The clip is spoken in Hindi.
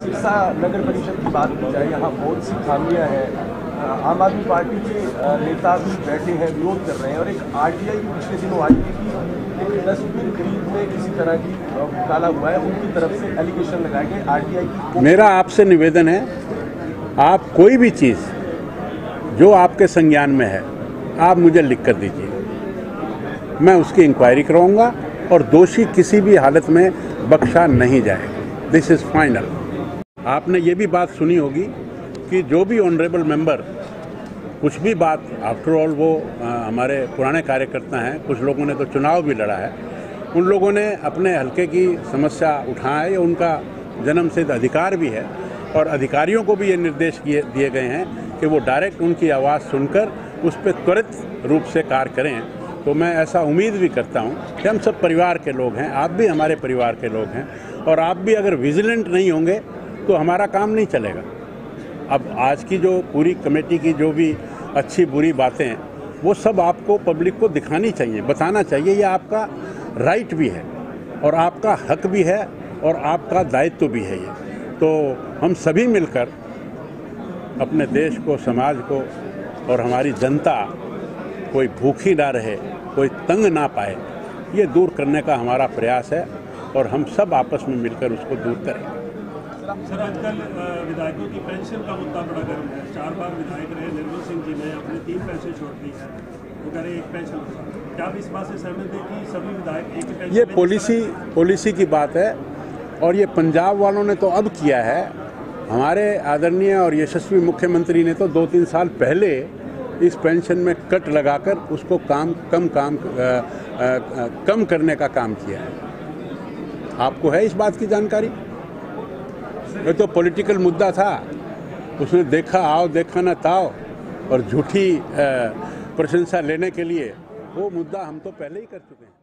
सिरसा नगर परिषद की बात की जाए, यहाँ बहुत सी खामियां हैं। आम आदमी पार्टी के नेता भी बैठे हैं, विरोध कर रहे हैं, और एक आरटीआई की पिछले दिनों आई थी कि एक डस्टबिन खरीद में किसी तरह की घोटाला हुआ है, उनकी तरफ से एलिगेशन लगाए गए। आरटीआई की मेरा आपसे निवेदन है, आप कोई भी चीज़ जो आपके संज्ञान में है आप मुझे लिख कर दीजिए, मैं उसकी इंक्वायरी कराऊंगा और दोषी किसी भी हालत में बख्शा नहीं जाएगा। This is final. आपने ये भी बात सुनी होगी कि जो भी ऑनरेबल मेंबर कुछ भी बात, आफ्टर ऑल वो हमारे पुराने कार्यकर्ता हैं, कुछ लोगों ने तो चुनाव भी लड़ा है, उन लोगों ने अपने हल्के की समस्या उठाए, ये उनका जन्मसिद्ध अधिकार भी है। और अधिकारियों को भी ये निर्देश दिए गए हैं कि वो डायरेक्ट उनकी आवाज़ सुनकर उस पर त्वरित रूप से कार्य करें। तो मैं ऐसा उम्मीद भी करता हूं कि हम सब परिवार के लोग हैं, आप भी हमारे परिवार के लोग हैं, और आप भी अगर विजिलेंट नहीं होंगे तो हमारा काम नहीं चलेगा। अब आज की जो पूरी कमेटी की जो भी अच्छी बुरी बातें हैं वो सब आपको पब्लिक को दिखानी चाहिए, बताना चाहिए। ये आपका राइट भी है और आपका हक भी है और आपका दायित्व भी है। ये तो हम सभी मिलकर अपने देश को, समाज को और हमारी जनता कोई भूखी ना रहे, कोई तंग ना पाए, ये दूर करने का हमारा प्रयास है और हम सब आपस में मिलकर उसको दूर करें। सर, आजकल विधायकों की पेंशन का मुद्दा बड़ा गर्म है। 4 बार विधायक रहे निर्मल सिंह जी ने अपनी 3 पेंशन छोड़ दी है, वो कह रहे 1 पेंशन। क्या आप इस बात से सहमत हैं कि सभी विधायक एक पेंशन? ये पॉलिसी की बात है और ये पंजाब वालों ने तो अब किया है। हमारे आदरणीय और यशस्वी मुख्यमंत्री ने तो 2-3 साल पहले इस पेंशन में कट लगाकर उसको कम करने का काम किया है। आपको है इस बात की जानकारी? ये तो पॉलिटिकल मुद्दा था, उसने देखा आओ देखा ना ताओ और झूठी प्रशंसा लेने के लिए वो मुद्दा हम तो पहले ही कर चुके हैं।